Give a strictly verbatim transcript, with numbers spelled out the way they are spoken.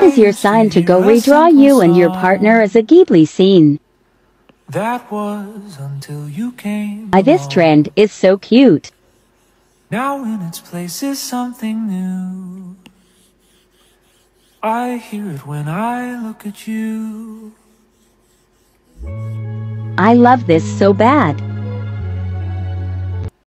is your sign to go redraw you and your partner as a Ghibli scene. That was until you came Why, this along. trend is so cute. Now in its place is something new. I hear it when I look at you. I love this so bad.